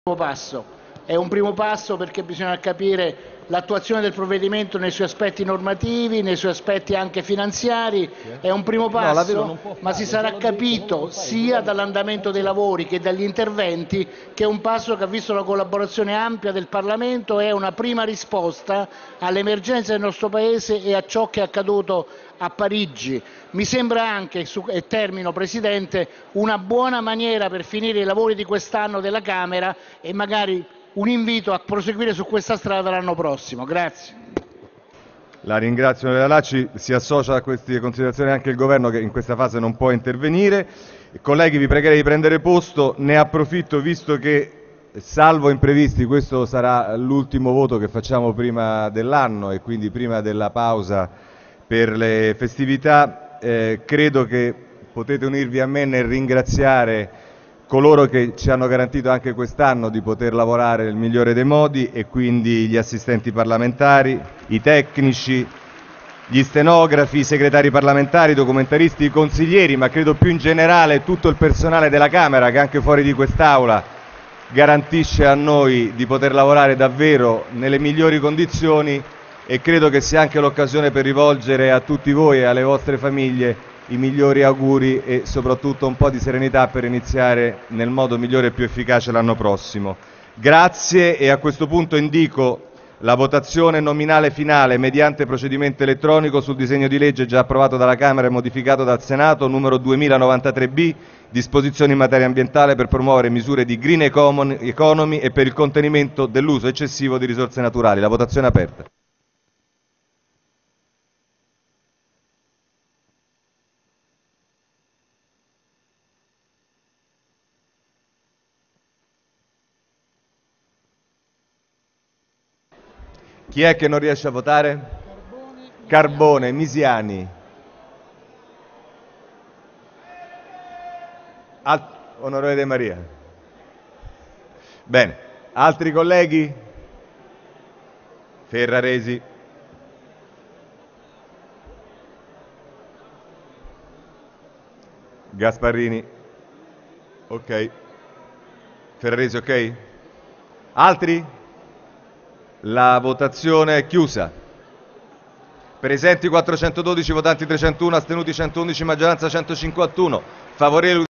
passo. È un primo passo perché bisogna capire l'attuazione del provvedimento nei suoi aspetti normativi, nei suoi aspetti anche finanziari. È un primo passo, ma si sarà capito sia dall'andamento dei lavori che dagli interventi che è un passo che ha visto la collaborazione ampia del Parlamento e è una prima risposta all'emergenza del nostro Paese e a ciò che è accaduto a Parigi. Mi sembra anche, e termino Presidente, una buona maniera per finire i lavori di quest'anno della Camera e magari un invito a proseguire su questa strada l'anno prossimo. Grazie. La ringrazio, onorevole Lacci. Si associa a queste considerazioni anche il Governo, che in questa fase non può intervenire. Colleghi, vi pregherei di prendere posto. Ne approfitto, visto che, salvo imprevisti, questo sarà l'ultimo voto che facciamo prima dell'anno e quindi prima della pausa per le festività. Credo che potete unirvi a me nel ringraziare coloro che ci hanno garantito anche quest'anno di poter lavorare nel migliore dei modi, e quindi gli assistenti parlamentari, i tecnici, gli stenografi, i segretari parlamentari, i documentaristi, i consiglieri, ma credo più in generale tutto il personale della Camera che anche fuori di quest'Aula garantisce a noi di poter lavorare davvero nelle migliori condizioni, e credo che sia anche l'occasione per rivolgere a tutti voi e alle vostre famiglie i migliori auguri e soprattutto un po' di serenità per iniziare nel modo migliore e più efficace l'anno prossimo. Grazie, e a questo punto indico la votazione nominale finale mediante procedimento elettronico sul disegno di legge già approvato dalla Camera e modificato dal Senato, numero 2093B, disposizioni in materia ambientale per promuovere misure di green economy e per il contenimento dell'uso eccessivo di risorse naturali. La votazione è aperta. Chi è che non riesce a votare? Carbone, Misiani. Onorevole De Maria. Bene. Altri colleghi? Ferraresi. Gasparrini. Ok. Ferraresi, ok? Altri? La votazione è chiusa. Presenti 412, votanti 301, astenuti 111, maggioranza 151. Favorevoli